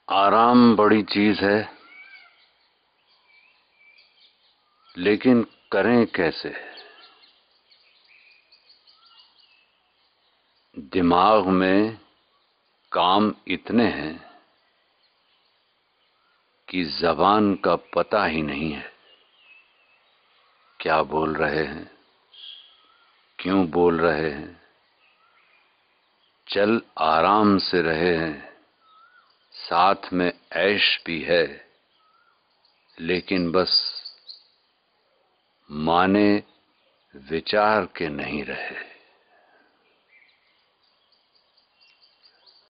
आराम बड़ी चीज है, लेकिन करें कैसे? दिमाग में काम इतने हैं कि जबान का पता ही नहीं है। क्या बोल रहे हैं, क्यों बोल रहे हैं? चल आराम से रहे हैं, साथ में ऐश भी है, लेकिन बस माने विचार के नहीं रहे।